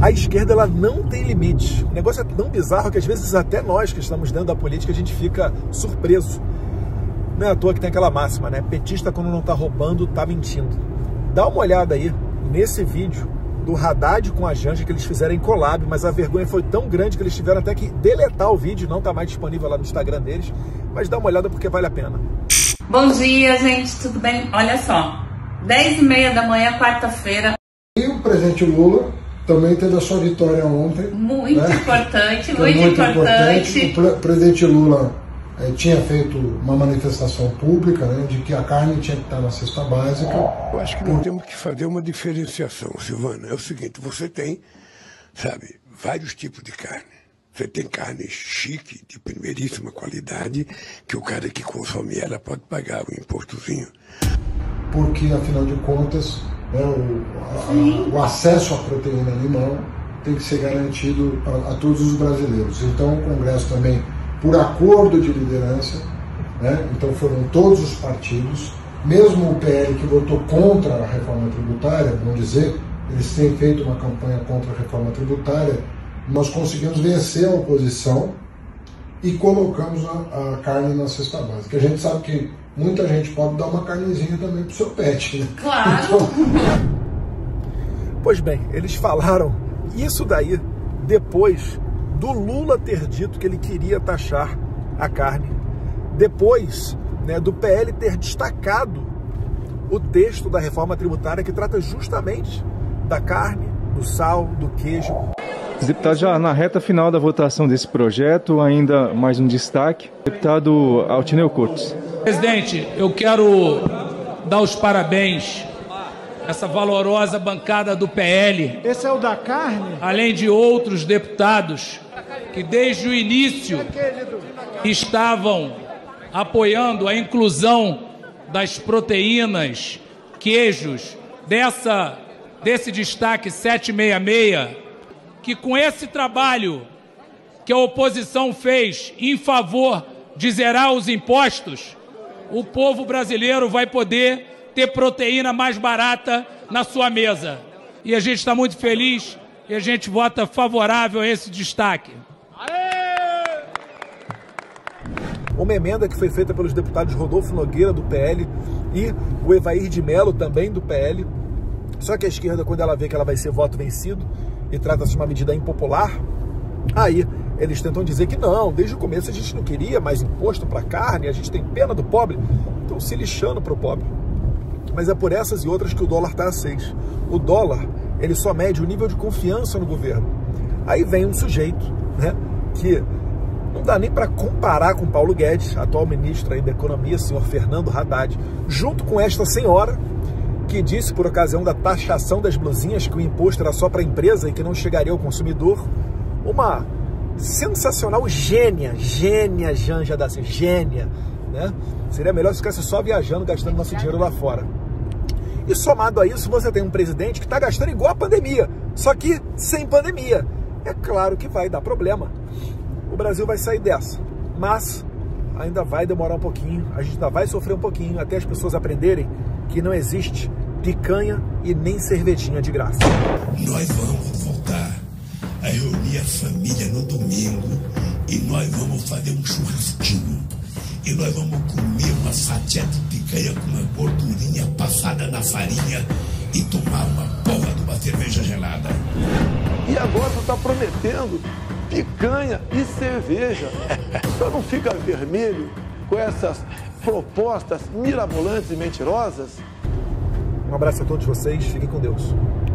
A esquerda, ela não tem limite. O negócio é tão bizarro que às vezes até nós que estamos dentro da política, a gente fica surpreso. Não é à toa que tem aquela máxima, né? Petista, quando não tá roubando, tá mentindo. Dá uma olhada aí nesse vídeo do Haddad com a Janja que eles fizeram em collab, mas a vergonha foi tão grande que eles tiveram até que deletar o vídeo, não tá mais disponível lá no Instagram deles, mas dá uma olhada porque vale a pena. Bom dia, gente, tudo bem? Olha só, 10h30 da manhã, quarta-feira. E o presidente Lula também teve a sua vitória ontem. Muito importante, muito importante. O presidente Lula tinha feito uma manifestação pública, né, de que a carne tinha que estar na cesta básica. Eu acho que nós temos que fazer uma diferenciação, Silvana. É o seguinte, você tem, sabe, vários tipos de carne. Você tem carne chique, de primeiríssima qualidade, que o cara que consome ela pode pagar o impostozinho. Porque, afinal de contas, né, o acesso à proteína animal tem que ser garantido a todos os brasileiros. Então, o Congresso também, por acordo de liderança, né, então foram todos os partidos, mesmo o PL que votou contra a reforma tributária, vamos dizer, eles têm feito uma campanha contra a reforma tributária, nós conseguimos vencer a oposição e colocamos a carne na cesta básica. A gente sabe que muita gente pode dar uma carnezinha também pro seu pet, né? Claro! Então... Pois bem, eles falaram isso daí depois do Lula ter dito que ele queria taxar a carne, depois, né, do PL ter destacado o texto da reforma tributária que trata justamente da carne, do sal, do queijo. Deputado, já na reta final da votação desse projeto, ainda mais um destaque. Deputado Altineu Cortes. Presidente, eu quero dar os parabéns a essa valorosa bancada do PL. Esse é o da carne? Além de outros deputados que desde o início estavam apoiando a inclusão das proteínas, queijos, desse destaque 766, que com esse trabalho que a oposição fez em favor de zerar os impostos, o povo brasileiro vai poder ter proteína mais barata na sua mesa. E a gente está muito feliz e a gente vota favorável a esse destaque. Uma emenda que foi feita pelos deputados Rodolfo Nogueira, do PL, e o Evair de Mello, também do PL. Só que a esquerda, quando ela vê que ela vai ser voto vencido, e trata-se de uma medida impopular, aí eles tentam dizer que não, desde o começo a gente não queria mais imposto para carne, a gente tem pena do pobre, estão se lixando para o pobre. Mas é por essas e outras que o dólar está a 6. O dólar, ele só mede o nível de confiança no governo. Aí vem um sujeito, né, que não dá nem para comparar com Paulo Guedes, atual ministro aí da Economia, senhor Fernando Haddad, junto com esta senhora, que disse por ocasião da taxação das blusinhas que o imposto era só para a empresa e que não chegaria ao consumidor. Uma sensacional gênia Janja da Silva, gênia, né? Seria melhor se ficasse só viajando, gastando nosso dinheiro lá fora. E somado a isso, você tem um presidente que está gastando igual a pandemia, só que sem pandemia. É claro que vai dar problema. O Brasil vai sair dessa, mas ainda vai demorar um pouquinho, a gente ainda vai sofrer um pouquinho até as pessoas aprenderem que não existe picanha e nem cervejinha de graça. Nós vamos voltar a reunir a família no domingo e nós vamos fazer um churrasquinho. E nós vamos comer uma fatia de picanha com uma gordurinha passada na farinha e tomar uma porra de uma cerveja gelada. E agora tu tá prometendo picanha e cerveja. Só não fica vermelho com essas propostas mirabolantes e mentirosas? Um abraço a todos vocês, fiquem com Deus.